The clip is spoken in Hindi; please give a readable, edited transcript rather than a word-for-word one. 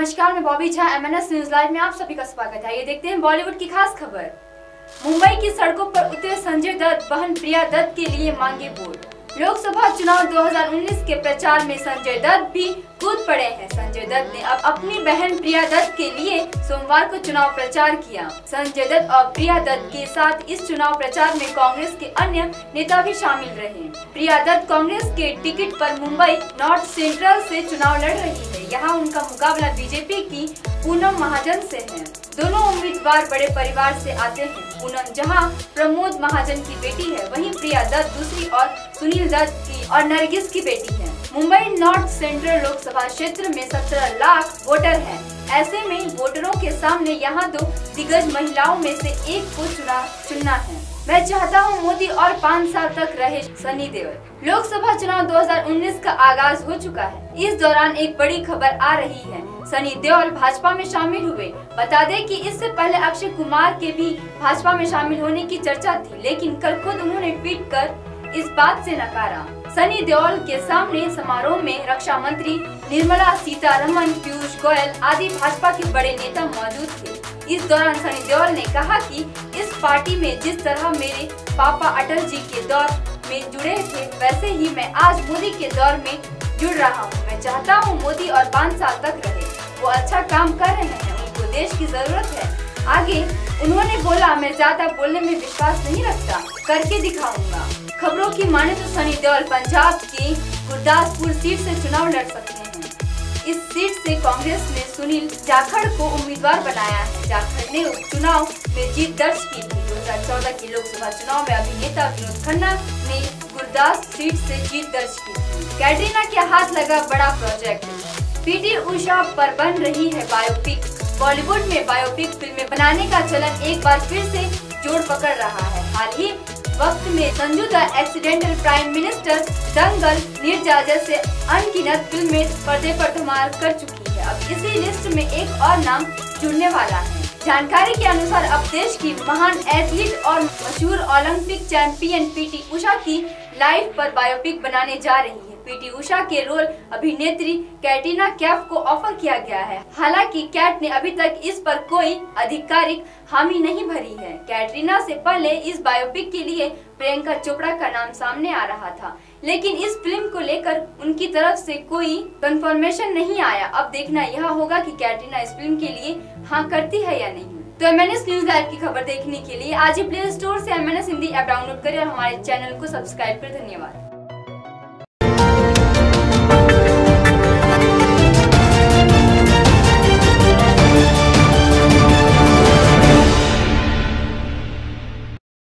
नमस्कार, मैं Bobby Jha. MNS news live में आप सभी का स्वागत है। ये देखते हैं बॉलीवुड की खास खबर। मुंबई की सड़कों पर उतरे संजय दत्त, बहन प्रिया दत्त के लिए मांगे वोट। लोकसभा चुनाव 2019 के प्रचार में संजय दत्त भी कूद पड़े हैं। संजय दत्त ने अब अपनी बहन प्रिया दत्त के लिए सोमवार को चुनाव प्रचार किया। संजय दत्त और प्रिया दत्त के साथ इस चुनाव प्रचार में कांग्रेस के अन्य नेता भी शामिल रहे। प्रिया दत्त कांग्रेस के टिकट पर मुंबई नॉर्थ सेंट्रल से चुनाव लड़ रही है। यहाँ उनका मुकाबला बीजेपी की पूनम महाजन से है। दोनों उम्मीदवार बड़े परिवार से आते हैं। पूनम जहां प्रमोद महाजन की बेटी है, वहीं प्रिया दत्त दूसरी और सुनील दत्त की और नरगिस की बेटी है। मुंबई नॉर्थ सेंट्रल लोकसभा क्षेत्र में 17 लाख वोटर हैं। ऐसे में वोटरों के सामने यहाँ दो दिग्गज महिलाओं में से एक को चुनना है। मैं चाहता हूँ मोदी और 5 साल तक रहे सनी देओल। लोकसभा चुनाव 2019 का आगाज हो चुका है। इस दौरान एक बड़ी खबर आ रही है। सनी देओल भाजपा में शामिल हुए। बता दें कि इससे पहले अक्षय कुमार के भी भाजपा में शामिल होने की चर्चा थी, लेकिन कल खुद उन्होंने ट्वीट कर इस बात से नकारा। सनी देओल के सामने समारोह में रक्षा मंत्री निर्मला सीतारमण, पीयूष गोयल आदि भाजपा के बड़े नेता मौजूद थे। इस दौरान सनी देओल ने कहा कि इस पार्टी में जिस तरह मेरे पापा अटल जी के दौर में जुड़े थे, वैसे ही मैं आज मोदी के दौर में जुड़ रहा हूँ। मैं चाहता हूँ मोदी और 5 साल तक रहे। वो अच्छा काम कर रहे हैं, उनको देश की जरूरत है। आगे उन्होंने बोला, मैं ज्यादा बोलने में विश्वास नहीं रखता, करके दिखाऊंगा। खबरों की माने तो सनी देओल पंजाब की गुरदासपुर सीट से चुनाव लड़ सकते हैं। इस सीट से कांग्रेस ने सुनील जाखड़ को उम्मीदवार बनाया है। जाखड़ ने उपचुनाव में जीत दर्ज की थी। 2014 के लोकसभा चुनाव में अभिनेता विनोद खन्ना ने गुरदास सीट से जीत दर्ज की थी। कैटरीना के हाथ लगा बड़ा प्रोजेक्ट। पीटी उषा पर बन रही है बायोपिक। बॉलीवुड में बायोपिक फिल्में बनाने का चलन एक बार फिर से जोर पकड़ रहा है। हाल ही वक्त में Sanju Dutt accidental prime minister, Dangal, Neerja जैसे अनगिनत फिल्में पर्दे पर धमाल कर चुकी है। अब इसी लिस्ट में एक और नाम जुड़ने वाला है। जानकारी के अनुसार अब देश की महान एथलीट और मशहूर ओलंपिक चैंपियन पीटी उषा की लाइफ पर बायोपिक बनाने जा रही है। पीटी उषा के रोल अभिनेत्री कैटरीना कैफ को ऑफर किया गया है। हालांकि कैट ने अभी तक इस पर कोई आधिकारिक हामी नहीं भरी है। कैटरीना से पहले इस बायोपिक के लिए प्रियंका चोपड़ा का नाम सामने आ रहा था, लेकिन इस फिल्म को लेकर उनकी तरफ से कोई कंफर्मेशन नहीं आया। अब देखना यह होगा कि कैटरीना इस फिल्म के लिए हाँ करती है या नहीं। तो MNS न्यूज लाइव की खबर देखने के लिए आज ही प्ले स्टोर से MNS हिंदी ऐप डाउनलोड करें और हमारे चैनल को सब्सक्राइब करें। धन्यवाद।